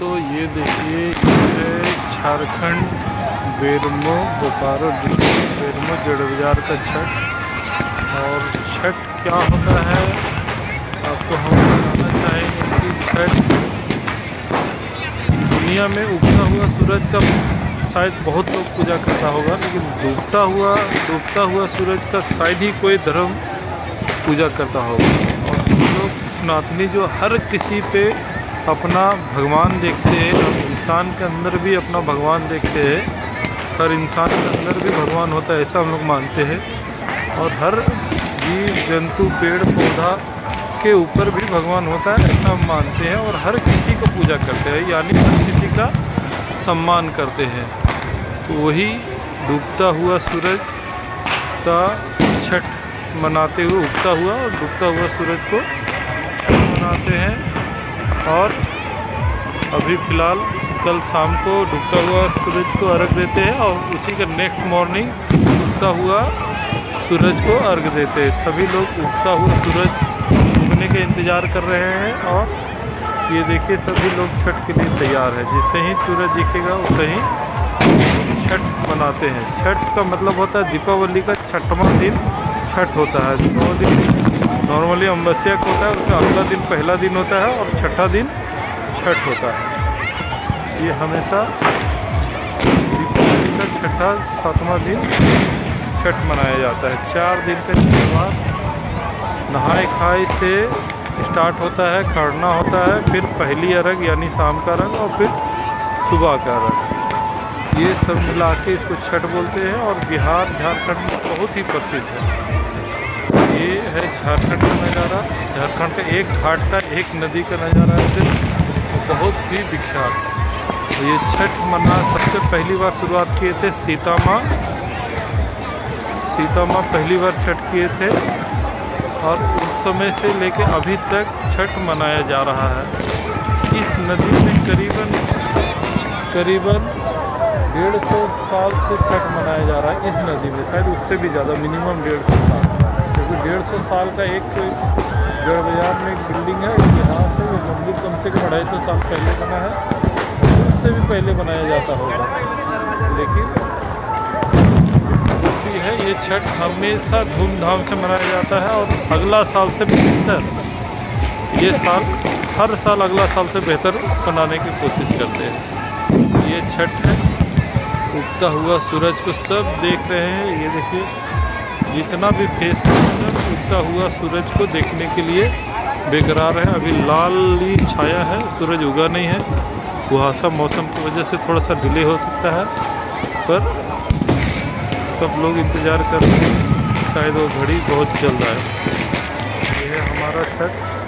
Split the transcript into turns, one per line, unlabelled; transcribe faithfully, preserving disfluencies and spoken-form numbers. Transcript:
दोस्तों ये देखिए, ये झारखंड बेरमो बोकारो डिस्ट्रिक्ट बेरमो जड़ बाजार का छठ। और छठ क्या होता है आपको हम बताना चाहेंगे कि छठ दुनिया में उगता हुआ सूरज का शायद बहुत लोग पूजा करता होगा, लेकिन डूबता हुआ डूबता हुआ सूरज का शायद ही कोई धर्म पूजा करता होगा। और हम लोग सनातनी जो हर किसी पे अपना भगवान देखते हैं, और इंसान के अंदर भी अपना भगवान देखते हैं। हर इंसान के अंदर भी भगवान होता है ऐसा हम लोग मानते हैं। और हर जीव जंतु पेड़ पौधा के ऊपर भी भगवान होता है ऐसा हम मानते हैं। और हर किसी को पूजा करते हैं, यानी हर किसी का सम्मान करते हैं। तो वही डूबता हुआ सूरज का छठ मनाते हुए, उगता हुआ और डूबता हुआ सूरज को मनाते हैं। और अभी फ़िलहाल कल शाम को डूबता हुआ सूरज को अर्घ देते हैं, और उसी का नेक्स्ट मॉर्निंग उगता हुआ सूरज को अर्घ देते हैं। सभी लोग उगता हुआ सूरज उगने के इंतज़ार कर रहे हैं। और ये देखिए सभी लोग छठ के लिए तैयार है। जैसे ही सूरज दिखेगा वैसे ही छठ मनाते हैं। छठ का मतलब होता है दीपावली का छठवां दिन छठ होता है। दीपावली नॉर्मली अमावस्या को होता है, उसका अगला दिन पहला दिन होता है और छठा दिन छठ होता है। ये हमेशा दीपावली का छठा सातवां दिन छठ मनाया जाता है। चार दिन का त्यौहार नहाए खाए से स्टार्ट होता है, खरना होता है, फिर पहली अर्घ यानी शाम का अर्घ, और फिर सुबह का अर्घ। ये सब मिला के इसको छठ बोलते हैं। और बिहार झारखंड में बहुत ही प्रसिद्ध है। ये है झारखंड का नज़ारा। झारखंड का एक घाट का एक नदी का नज़ारा है, बहुत ही विख्यात। तो ये छठ मना सबसे पहली बार शुरुआत किए थे सीता माँ सीता माँ पहली बार छठ किए थे। और उस समय से लेके अभी तक छठ मनाया जा रहा है। इस नदी में करीबन करीबन डेढ़ सौ साल से छठ मनाया जा रहा है। इस नदी में शायद उससे भी ज़्यादा, मिनिमम डेढ़ सौ साल, क्योंकि डेढ़ सौ साल का एक जड़ बाजार में एक बिल्डिंग है, यहाँ से वो मंदिर कम से कम अढ़ाई सौ साल पहले बना है, उससे भी पहले बनाया जाता होगा। लेकिन भी है, ये छठ हमेशा धूमधाम से मनाया जाता है। और अगला साल से बेहतर, ये साल हर साल अगला साल से बेहतर बनाने की कोशिश करते हैं। ये छठ है, उगता हुआ सूरज को सब देख रहे हैं। ये देखिए जितना भी फेस है सब उगता हुआ सूरज को देखने के लिए बेकरार है। अभी लाली छाया है, सूरज उगा नहीं है। कुहासा मौसम की वजह से थोड़ा सा डिले हो सकता है, पर सब लोग इंतज़ार कर रहे हैं। शायद वो घड़ी बहुत जल्द आए। ये है हमारा छठ।